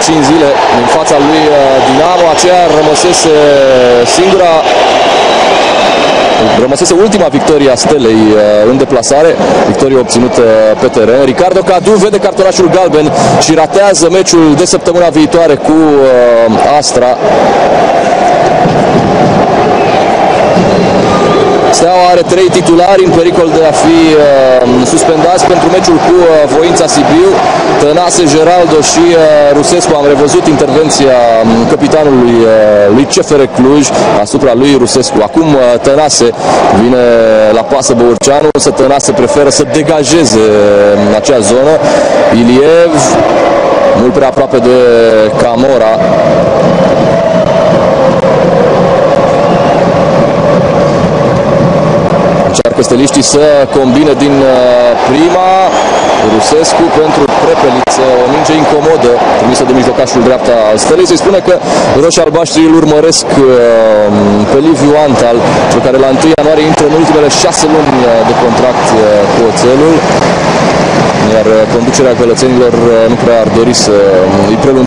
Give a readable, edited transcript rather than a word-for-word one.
5 zile în fața lui Dinamo. Aceea rămăsese ultima victorie a Stelei în deplasare, victorie obținută pe teren. Ricardo Cadu vede cartonașul galben și ratează meciul de săptămâna viitoare cu Astra. Steaua are 3 titulari în pericol de a fi suspendați pentru meciul cu Voința Sibiu. Tănase, Geraldo și Rusescu. Am revăzut intervenția capitanului lui CFR Cluj asupra lui Rusescu. Acum Tănase vine la pasă Băurceanu, însă Tănase preferă să degajeze acea zonă. Iliev mult prea aproape de Camora. Încearcă steliștii să combine din prima. Rusescu pentru Prepeliță, o minge incomodă trimisă de mijlocașul dreapta al Stelei. Se spune că roșii-albaștrii îl urmăresc pe Liviu Antal, cel care la 1 ianuarie intră în ultimele 6 luni de contract cu oțelul, iar conducerea gălățenilor nu prea ar dori să îi prelungă